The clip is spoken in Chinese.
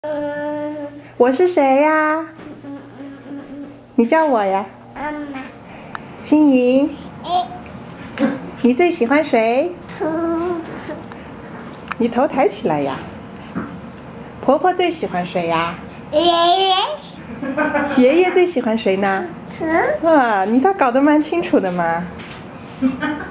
我是谁呀？你叫我呀？ 妈妈。 心莹。你最喜欢谁？你头抬起来呀。婆婆最喜欢谁呀？ 爷爷。 爷爷最喜欢谁呢？你倒搞得蛮清楚的嘛。